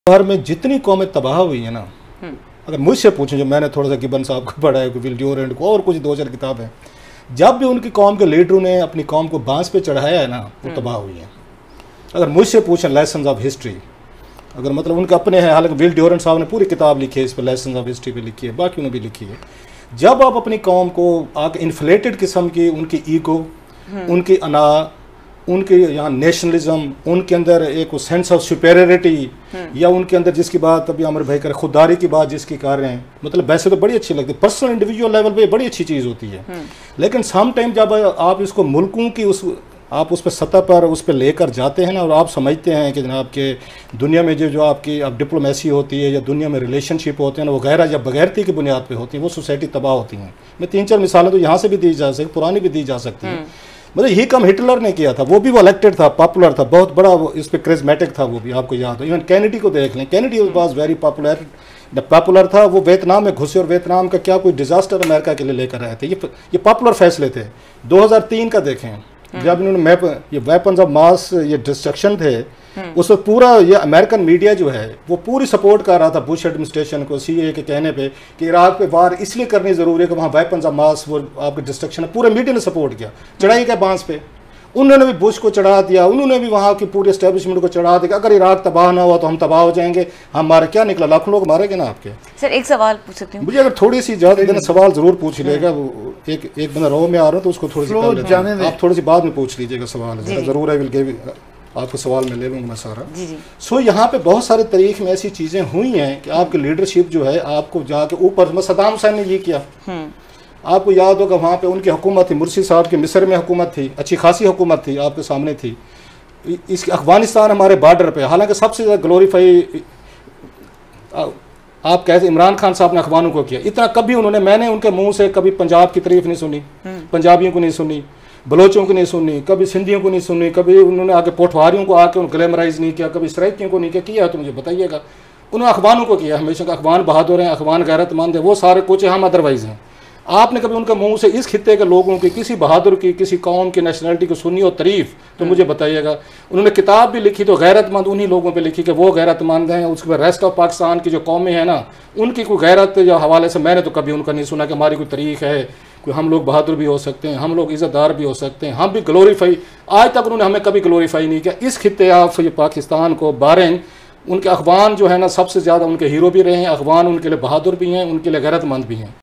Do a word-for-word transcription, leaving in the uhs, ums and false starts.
भर में जितनी कौमें तबाह हुई है ना, अगर मुझसे पूछें, जो मैंने थोड़ा सा गिब्बन साहब को पढ़ा है, विल ड्यूरेंट को और कुछ दो चार किताबें, जब भी उनकी कौम के लीडरों ने अपनी कौम को बांस पे चढ़ाया है ना, वो तबाह हुई है। अगर मुझसे पूछें लेसन्स ऑफ हिस्ट्री, अगर मतलब उनके अपने हैं, हालांकि विल ड्यूरेंट साहब ने पूरी किताब लिखी है इस पर, लेसन्स ऑफ हिस्ट्री पे लिखी है, बाकी ने भी लिखी है। जब आप अपनी कौम को आके इन्फ्लेटेड किस्म की उनकी ईगो, उनकी अना, उनके यहाँ नेशनलिज्म, उनके अंदर एक सेंस ऑफ सुपेरियरिटी, या उनके अंदर जिसकी बात अभी अमर भाई कर, खुददारी की बात जिसकी कर रहे हैं, मतलब वैसे तो बड़ी अच्छी लगती है, पर्सनल इंडिविजुअल लेवल पे बड़ी अच्छी चीज़ होती है, लेकिन सम टाइम जब आप इसको मुल्कों की उस आप उस पर सतह पर उस पर लेकर जाते हैं ना, और आप समझते हैं कि जनाब के दुनिया में जो जो आपकी अब डिप्लोमेसी होती है या दुनिया में रिलेशनशिप होते हैं ना, वो गैर या बगैरती की बुनियाद पे होती हैं, वो सोसाइटी तबाह होती हैं। मैं तीन चार मिसालें तो यहाँ से भी दी जा सकती, पुरानी भी दी जा सकती हैं। मतलब यही काम हिटलर ने किया था, वो भी वो इलेक्टेड था, पॉपुलर था, बहुत बड़ा इस पर क्रिज्मेटिक था, वो भी आपको याद हो। इवन कैनेडी को देख लें, Kennedy was very popular popular था, वो वियतनाम में घुसे और वियतनाम का क्या कोई डिजास्टर अमेरिका के लिए लेकर आए थे। ये ये पॉपुलर फैसले थे। दो हज़ार तीन का देखें, जब इन्होंने मैप ये वेपन्स ऑफ मास ये डिस्ट्रक्शन थे, उस वक्त पूरा ये अमेरिकन मीडिया जो है वो पूरी सपोर्ट कर रहा था बुश एडमिनिस्ट्रेशन को, सीए के कहने पे कि इराक पे वार इसलिए करनी ज़रूरी है कि वहाँ वेपन्स ऑफ मास वो आपकी डिस्ट्रक्शन है। पूरे मीडिया ने सपोर्ट किया, चढ़ाई क्या बांस पे, उन्होंने भी बुश को चढ़ा दिया, उन्होंने भी वहाँ की पूरी एस्टेब्लिशमेंट को चढ़ा दिया। अगर इराक तबाह ना हुआ तो हम तबाह हो जाएंगे, हमारे क्या निकला, लाखों लोग मारेंगे ना आपके। सर एक सवाल पूछ सकती हूँ? मुझे अगर थोड़ी सी इजाज़त देना, सवाल ज़रूर पूछ लेगा। एक एक बंदा रो में आ रहा है तो उसको थोड़ी सी आप थोड़ी सी बाद में पूछ लीजिएगा सवाल, ज़रूर है, विल गिव आपको सवाल में ले लूँगा मैं सारा। जी जी। सो यहाँ पे बहुत सारे तरीक़ में ऐसी चीज़ें हुई हैं कि आपकी लीडरशिप जो है आपको जाके ऊपर, सद्दाम हुसैन ने ये किया, आपको याद होगा वहाँ पे उनकी हुकूमत थी, मुर्सी साहब की मिस्र में हुकूमत थी, अच्छी खासी हुकूमत थी, आपके सामने थी। इस अफगानिस्तान हमारे बॉर्डर पे, हालांकि सबसे ज़्यादा ग्लोरीफाई आप कहते इमरान खान साहब ने अखबारों को किया, इतना कभी उन्होंने, मैंने उनके मुंह से कभी पंजाब की तारीफ नहीं सुनी, पंजाबियों को नहीं सुनी, बलोचों को नहीं सुनी, कभी सिंधियों को नहीं सुनी, कभी उन्होंने आके पोठवारियों को आके ग्लैमराइज नहीं किया, कभी सराइकियों को नहीं किया। किया तो मुझे बताइएगा। उन्होंने अखबारों को किया, हमेशा का अखबान बहादुर हैं, अखबान गैरतमंद है, वो सारे कुछ हम अदरवाइज हैं। आपने कभी उनके मुंह से इस खित्ते के लोगों की, किसी बहादुर की, किसी कौम की नेशनलिटी को सुनी और तारीफ, तो मुझे बताइएगा। उन्होंने किताब भी लिखी तो गैरतमंद उन्हीं लोगों पे लिखी कि वो गैरतमंद हैं। उसके बाद रेस्ट ऑफ पाकिस्तान की जो कौमें हैं ना, उनकी कोई गैरत या हवाले से मैंने तो कभी उनका नहीं सुना कि हमारी कोई तरीक़ है, कोई हम लोग बहादुर भी हो सकते हैं, हम लोग इज़्ज़तदार भी हो सकते हैं, हम भी ग्लोरीफाई, आज तक उन्होंने हमें कभी ग्लोरीफाई नहीं किया। इस खित्ते आप ये पाकिस्तान को बारें, उनके अखबान जो है ना सबसे ज़्यादा उनके हीरो भी रहे हैं, अखबान उनके लिए बहादुर भी हैं, उनके लिए गैरतमंद भी हैं।